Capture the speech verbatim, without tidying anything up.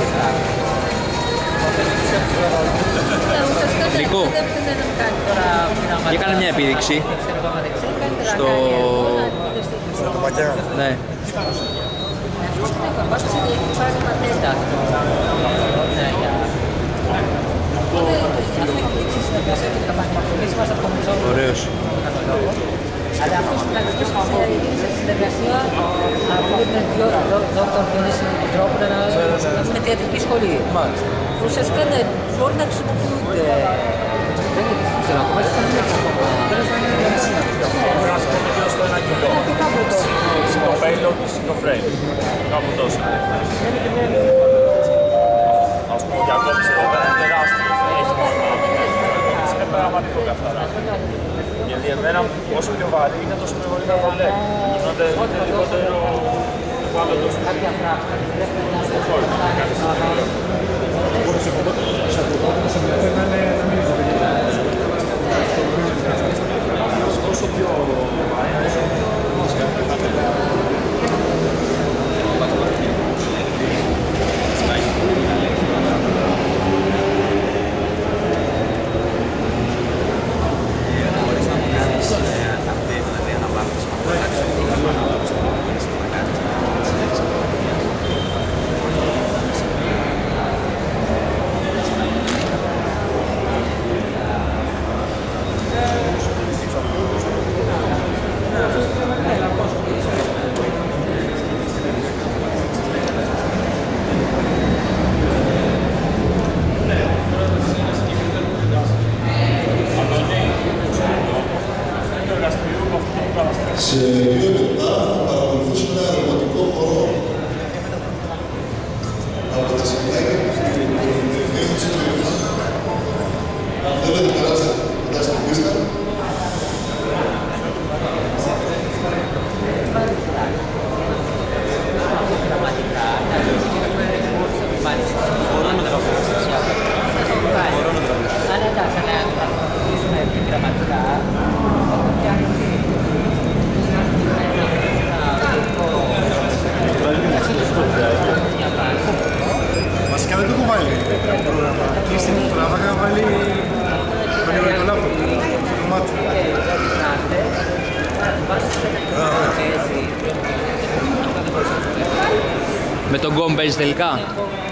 Νικό, για κάνε μια επίδειξη στο... Στο τομπακιά. Ναι. Ωραίος. Αλλά αυτός ο πλανητικός είναι σε συνεργασία από την δόκτωρ Διονύση Μητρόπουλα με τη ιατρική σχολή. Ουσιαστικά μπορεί να χρησιμοποιούνται. Δεν ξέρω ακόμα. Στο ένα κιλό. Το payload και το frame. Κάπου τόσο. Ας πούμε, ο Γιακώβης εδώ πέρα είναι τεράστιος. Δεν έχει μόνο. Είναι πραγματικό καθαρά. Γιατί εμένα όσο πιο βαρύ είναι τόσο πιο βαρύ να βολεύει. Γίνονται λιγότερο βάλλοντος στο χώρο. Όσο πιο σε δύο λεπτά θα παρακολουθήσουμε ένα ερωτικό χορό από τα σημεία και την ευθύνη της εκλογής. Αν θέλετε περάσετε κοντά στην πίστα. Βασικά δεν το έχω βάλει το πρόγραμμα. Κλείσει την τράβα, είχα βάλει το λίγο το λάπτοπ, το μάτι. Με τον γκομ παίζεις τελικά.